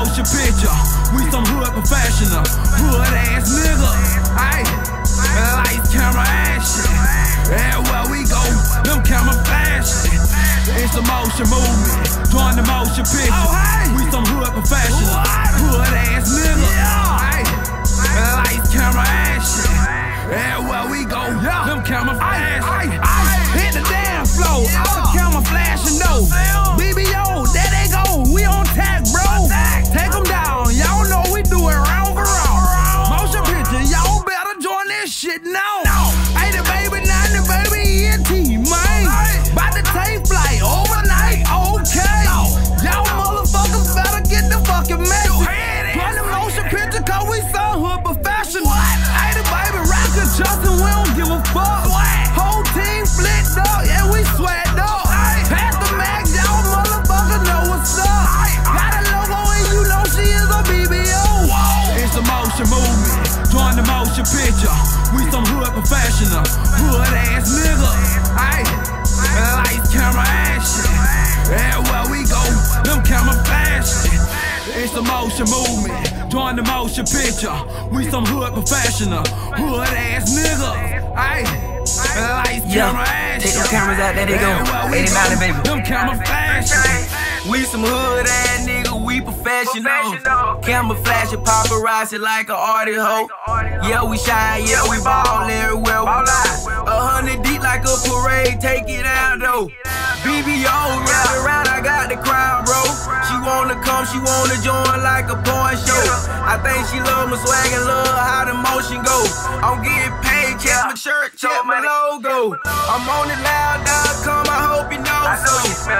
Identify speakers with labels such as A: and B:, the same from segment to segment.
A: motion picture. We some hood professional, hood ass niggas. Ayy, lights, camera, action. Everywhere we go, them camera flashing. It's a motion movement, join the motion picture. We some hood professional, hood ass niggas. Ayy, lights, camera, action. Everywhere we go, them camera flashing. Hit the dance floor, all the camera flashing though. BBO, there they go, we on tag, bro. Take them down, y'all know we do it round for round. Motion picture, y'all better join this shit now. Hey, the baby, not the baby, ENT, man. About to take flight overnight, okay. Y'all motherfuckers better get the fucking message. Run the motion picture, cause we some hood professional. Hey, the baby, rocker Justin, we don't give a fuck. Whole team flipped up, yeah, we sweat up. Pass the mag, y'all motherfuckers know what's up. Got a logo and you know she is a BBO. It's a motion movement, join the motion picture. We some hood professional, hood ass niggas. Ayy, lights, camera, action. Everywhere we go, them camera flashing. It's a motion movement, join the motion picture. We some hood professional, hood ass niggas. Ayy, lights, camera, action.
B: Take them cameras out, there they go. 89, baby.
A: Them camera flashing.
B: We some hood ass niggas, we professional. Camera flashing, paparazzi like an artist hoe. Yeah, we shine, yeah, we ball everywhere we go. 100 deep like a parade, take it out though. BBO, ride around, I got the crowd, bro. She wanna come, she wanna join like a porn show. I think she love my swag and love how the motion go. I'm getting paid, check my shirt, check my logo. I'm on it loud.com, I hope you know so.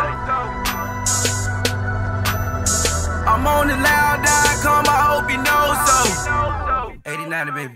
B: I'm on it loud.com, I hope you know so. 89, baby.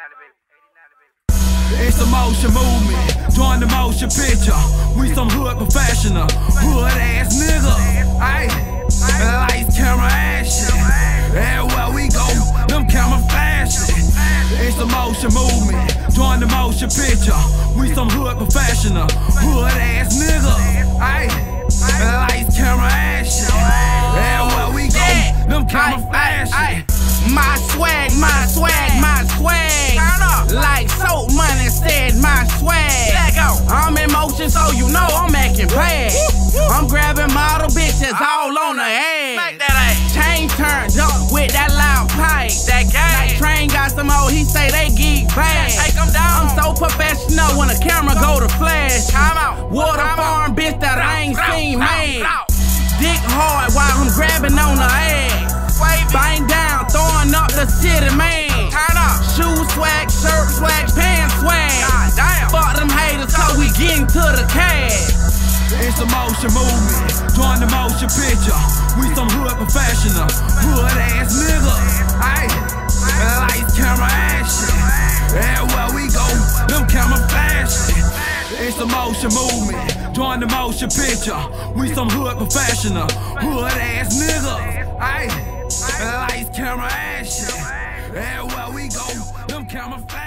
A: It's a motion movement, join the motion picture. We some hood professional, hood ass niggas. Ayy, lights, camera, action. Everywhere we go, them camera flashing. It's a motion movement, join the motion picture. We some hood professional, hood ass niggas. Ayy, lights, camera, action. Everywhere we go, them camera flashing.
C: My swag, my swag, my swag. Like soap money said, my swag. I'm in motion, so you know I'm acting bad. I'm grabbing model bitches all on the ass. Chain turned up with that loud pipe. That train got some old, he say they geek bad. I'm so professional when the camera go to flash. Water farm bitch that I ain't seen, man. Dick hard while I'm grabbing on the ass. Bang down, throwing up the city, man. Shoe swag, shirt swag, pants swag. Fuck them haters, so we getting to the cash.
A: It's a motion movement, join the motion picture. We some hood professional, hood ass niggas. Ayy, lights, camera, action. Everywhere we go, them camera flashing. It's a motion movement, join the motion picture. We some hood professional, hood ass niggas. Ayy, lights, camera, action. Everywhere we go, them camera flashing.